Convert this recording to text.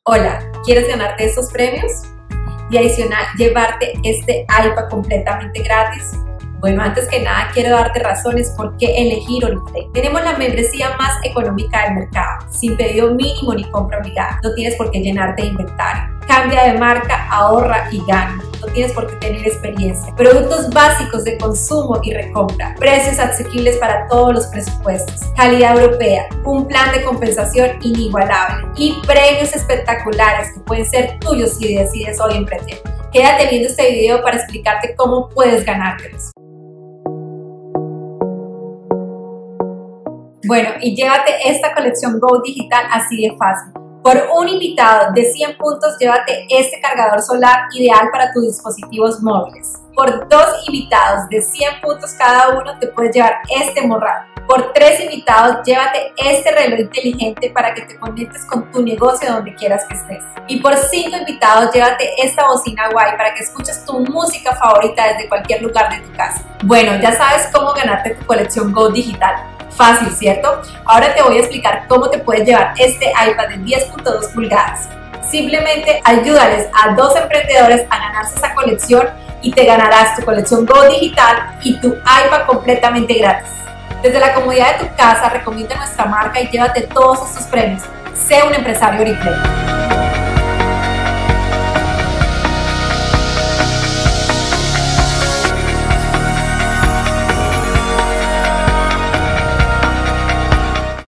Hola, ¿quieres ganarte estos premios? Y adicional, llevarte este iPad completamente gratis. Bueno, antes que nada quiero darte razones por qué elegir Oriflame. Tenemos la membresía más económica del mercado, sin pedido mínimo ni compra obligada. No tienes por qué llenarte de inventario. Cambia de marca, ahorra y gana. No tienes por qué tener experiencia. Productos básicos de consumo y recompra. Precios asequibles para todos los presupuestos. Calidad europea. Un plan de compensación inigualable. Y premios espectaculares que pueden ser tuyos si decides hoy emprender. Quédate viendo este video para explicarte cómo puedes ganártelos. Bueno, y llévate esta colección Go digital así de fácil. Por un invitado de 100 puntos, llévate este cargador solar ideal para tus dispositivos móviles. Por 2 invitados de 100 puntos cada uno, te puedes llevar este morral. Por 3 invitados, llévate este reloj inteligente para que te conectes con tu negocio donde quieras que estés. Y por 5 invitados, llévate esta bocina guay para que escuches tu música favorita desde cualquier lugar de tu casa. Bueno, ya sabes cómo ganarte tu colección Go digital. Fácil, ¿cierto? Ahora te voy a explicar cómo te puedes llevar este iPad de 10.2 pulgadas. Simplemente ayúdales a 2 emprendedores a ganarse esa colección y te ganarás tu colección Go digital y tu iPad completamente gratis. Desde la comodidad de tu casa, recomienda nuestra marca y llévate todos estos premios. Sé un empresario Oriflame.